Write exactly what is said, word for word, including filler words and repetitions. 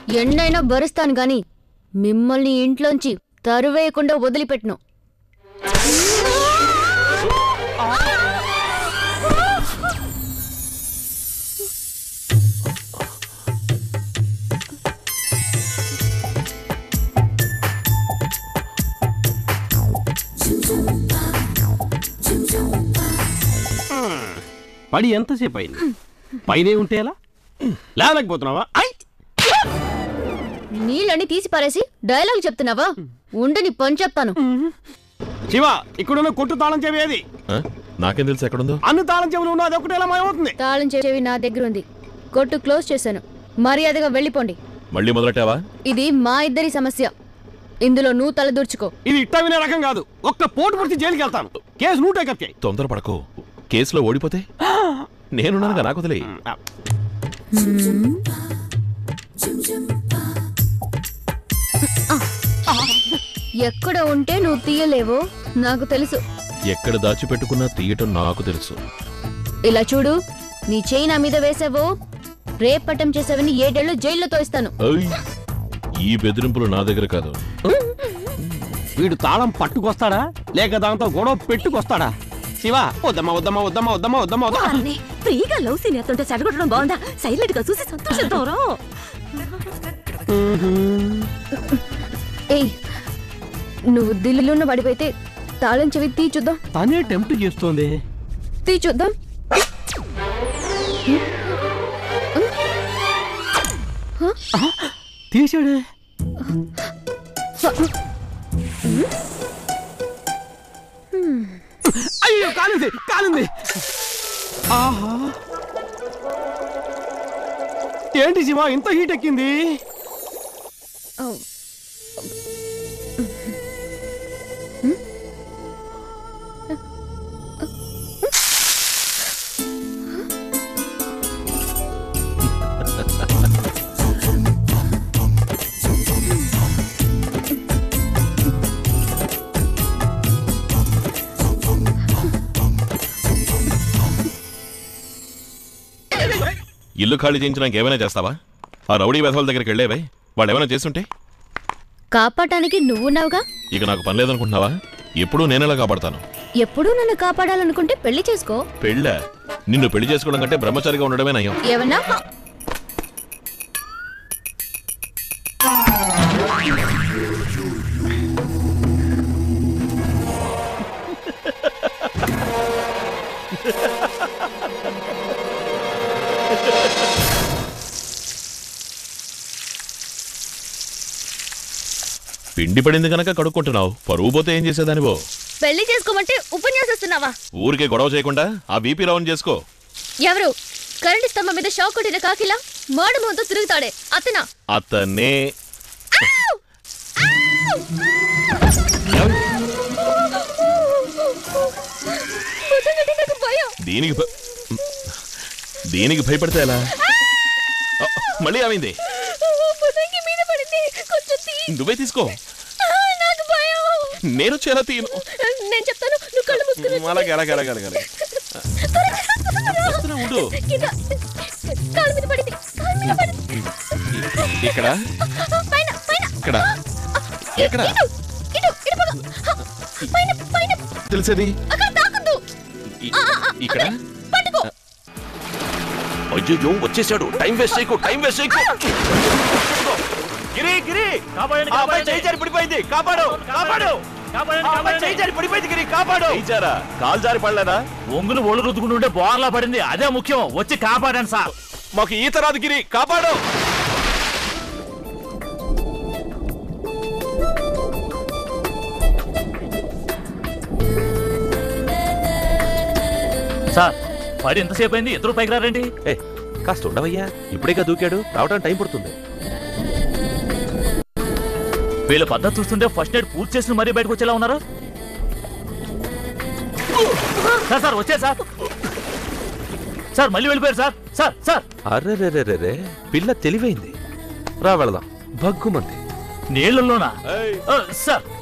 ఎన్నైనా భరిస్తాను గాని మిమ్మల్ని ఇంట్లోంచి తరువేయకుండా వదిలిపెట్టను. పడి ఎంతసేపు అయింది? పైనే ఉంటే ఎలా లేకపోతున్నావా? నీళ్ళని తీసి పారేసి డైలాగ్ చెప్తున్నావా? ఉండని పని చెప్తాను. శివ, ఇక్కడున్న కొట్టు తాళం చెవి ఏది? నాకేం తెలుసు ఎక్కడుందో. అన్ని తాళం చెవులు ఉన్నది ఒకటి ఎలా మాయమవుతుంది? తాళం చెవి నా దగ్గర ఉంది. కొట్టు క్లోజ్ చేశాను. మర్యాదగా వెళ్ళిపోండి. మళ్ళీ మొదలెట్టావా? ఇది మా ఇద్దరి సమస్య. ఇందులో నువ్వు తల దూర్చుకో. ఇది ఇట్ట వినే రకం కాదు. ఒక్క పోటు పడితే జైలుకి వెళ్తాను. కేసు నువ్వు టేకప్ చేయి. తొందరపడకు. కేసులో ఓడిపోతే నేనున్నానుగా, నాకు వదిలే. ఎక్కడ ఉంటే నువ్వు తీయలేవో నాకు తెలుసు. ఎక్కడ దాచిపెట్టుకున్నా తీయటం నాకు తెలుసు. ఇలా చూడు, నీ చేయి నా మీద వేసావో రేపట్టం చేసావని ఏడేళ్లు జైల్లో తోయిస్తాను. ఈ బెదిరింపులు నా దగ్గర కాదు. వీడు తాళం పట్టుకొస్తాడా లేక దాంతో గొడవ పెట్టుకొస్తాడా? శివ, వద్దమ్మా వద్దమ్మా వద్దమ్మా వద్దమ్మా వద్దమ్మా వద్దమ్మా. ఫ్రీగా లవ్ సీన్ ఎత్తుంటే చెడగొట్టడం బాగుందా? సైలెంట్ గా చూసి సంతోషిద్దాంరా. ఏయ్, నువ్వు దిల్లున్న పడిపోయితే తాళం చెవి తీ చూద్దాం. తనే టెంప్ట్ చేస్తోంది. తీ చూద్దాం. తీసాడే. అయ్యో, కాలింది కాలింది. ఆహా, ఏంటి శివ ఇంత హీట్ ఎక్కింది? ఇల్లు ఖాళీ చేయించడానికి ఏమైనా చేస్తావా? ఆ రౌడీ వెధవల దగ్గరికి వెళ్ళేవే, వాళ్ళు ఏమైనా చేస్తుంటే? కాపాడటానికి నువ్వున్నావుగా. ఇక నాకు పని లేదనుకుంటున్నావా? ఎప్పుడూ నేనెలా కాపాడతాను. ఎప్పుడూ నన్ను కాపాడాలనుకుంటే పెళ్లి చేసుకో. పెళ్ళా? నిన్ను పెళ్లి చేసుకోవడం కంటే బ్రహ్మచారిగా ఉండడమే నయం. ఏమన్నా? పిండి పడింది కనుక కడుక్కుంటున్నావు. పరువు పోతే ఏం చేసేదానివో? పెళ్లి చేసుకోమంటే ఉపన్యాసిస్తున్నావా? ఊరికే గొడవ చేయకుండా ఆ బీపీ రౌండ్ చేసుకో. ఎవరు? కరెంట్ స్తంభం మీద షాక్ కొట్టిన కాకిలా మాడు ముందు తిరుగుతాడే అతనా? అతనే. దీనికి దీనికి భయపడితే ఎలా? మళ్ళీ ఏమైంది? నువ్వే తీసుకో. నేను చాలా తీను. నేను చెప్తాను, నువ్వు కళ్ళు మూసుకుని. అలాగే అలాగే అలాగే అలాగే ఉండు. ఇక్కడ ఇక్కడ ఎక్కడ తెలిసేది? ఇక్కడ అయ్యో వచ్చేసాడు. టైం వేస్ట్ చేయకు, టైం వేస్ట్ చేయకు. గిరి గిరి చేయి జారి పడిపోయింది, కాపాడు కాపాడు. చేయి జారి పడిపోయింది గిరి, కాపాడు. చేయిచారా? కాలు జారి పడలేదా? ఒంగులు ఒళ్ళు రుద్దుకుంటుంటే బోర్లా పడింది, అదే ముఖ్యం. వచ్చి కాపాడండి సార్. మాకు ఈత రాదు గిరి, కాపాడు. సార్, పడి ఎంతసేపు అయింది? ఇద్దరు పైకి రారండి. కాస్త ఉండవయ్యా, ఇప్పుడేగా దూకాడు, రావడానికి టైం పడుతుంది. వీళ్ళ పద్ధతి చూస్తుంటే ఫస్ట్ ఎయిడ్ పూర్తి చేసిన మరీ బయటకు వచ్చేలా ఉన్నారు. సార్ సార్ వచ్చే సార్ సార్ మళ్ళీ వెళ్ళిపోయారు సార్. సార్ సార్ అర్రే, పిల్ల తెలివైంది. రా వెళదాం. భగ్గుమంది నీళ్లలోనా? సార్